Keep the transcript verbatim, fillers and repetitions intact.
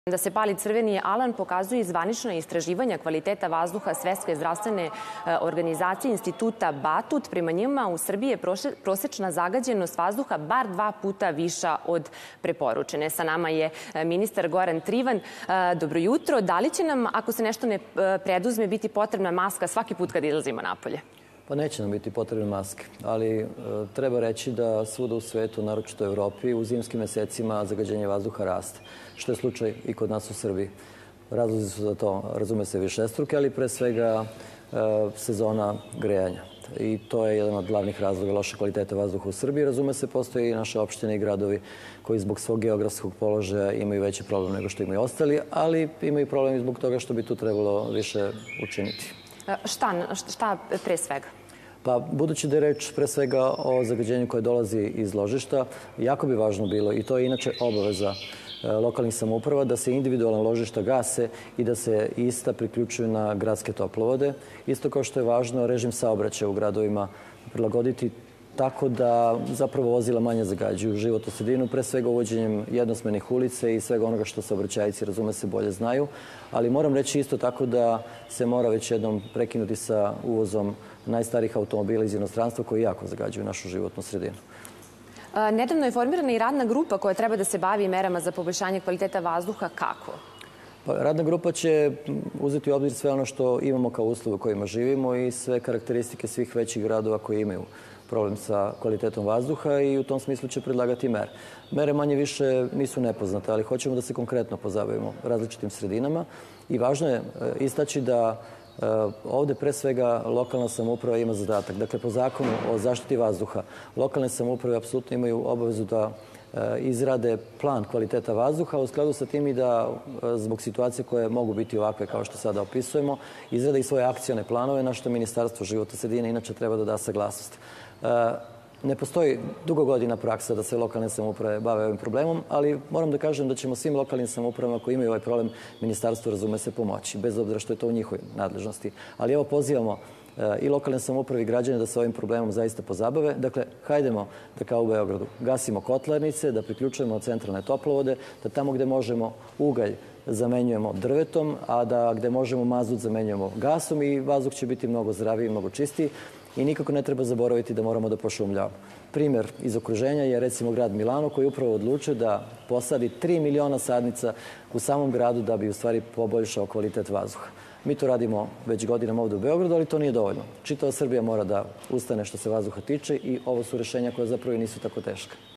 Da se pali crveni alarm pokazuju i zvanična istraživanja kvaliteta vazduha Svetske zdravstvene organizacije Instituta Batut. Prema njima u Srbiji je prosečna zagađenost vazduha bar dva puta viša od preporučene. Sa nama je ministar Goran Trivan. Dobro jutro. Da li će nam, ako se nešto ne preduzme, biti potrebna maska svaki put kad izlazimo napolje? Pa neće nam biti potrebne maske, ali e, treba reći da svuda u svetu, naročito u Evropi, u zimskim mesecima zagađenje vazduha raste, što je slučaj i kod nas u Srbiji. Razlozi su za to, razume se, višestruke, ali pre svega e, sezona grejanja. I to je jedan od glavnih razloga loše kvalitete vazduha u Srbiji. Razume se, postoje i naše opštine i gradovi koji zbog svog geografskog položaja imaju veći problem nego što imaju ostali, ali imaju problem i zbog toga što bi tu trebalo više učiniti. Šta, šta pre svega? Pa, budući da je reč pre svega o zagađenju koje dolazi iz ložišta, jako bi važno bilo, i to je inače obaveza lokalnih samouprava, da se individualna ložišta gase i da se ista priključuju na gradske toplovode. Isto kao što je važno režim saobraćaja u gradovima prilagoditi tako da zapravo vozila manje zagađuju životnu sredinu, pre svega uvođenjem jednosmernih ulice i svega onoga što saobraćajci, razume se, bolje znaju. Ali moram reći isto tako da se mora već jednom prekinuti sa uvozom najstarijih automobila iz inostranstva koji jako zagađuju našu životnu sredinu. Nedavno je formirana i radna grupa koja treba da se bavi merama za poboljšanje kvaliteta vazduha. Kako? Pa, radna grupa će uzeti u obzir sve ono što imamo kao uslove u kojima živimo i sve karakteristike svih većih gradova koji imaju problem sa kvalitetom vazduha i u tom smislu će predlagati mere. Mere manje više nisu nepoznate, ali hoćemo da se konkretno pozabavimo različitim sredinama i važno je istaći da ovde pre svega lokalna samouprava ima zadatak. Dakle, po zakonu o zaštiti vazduha, lokalne samouprave apsolutno imaju obavezu da izrade plan kvaliteta vazduha, u skladu sa tim i da zbog situacije koje mogu biti ovakve kao što sada opisujemo, izrade i svoje akcione planove, na što Ministarstvo životne sredine inače treba da da saglasnost. Ne postoji dugo godina praksa da se lokalne samouprave bave ovim problemom, ali moram da kažem da ćemo svim lokalnim samoupravama koji imaju ovaj problem Ministarstvo, razume se, pomoći, bez obzira što je to u njihovoj nadležnosti. Ali evo, pozivamo i lokalne samouprave i građane da se ovim problemom zaista pozabave. Dakle, hajdemo da kao u Beogradu gasimo kotlarnice, da priključujemo centralne toplovode, da tamo gde možemo ugalj zamenjujemo drvetom, a da gde možemo mazut zamenjujemo gasom i vazduh će biti mnogo zdraviji i mnogo čistiji. I nikako ne treba zaboraviti da moramo da pošumljavamo. Primer iz okruženja je recimo grad Milano koji upravo odlučio da posadi tri miliona sadnica u samom gradu da bi u stvari poboljšao kvalitet vazduha. Mi to radimo već godinama ovde u Beogradu, ali to nije dovoljno. Čitava Srbija mora da ustane što se vazduha tiče i ovo su rešenja koja zapravo nisu tako teška.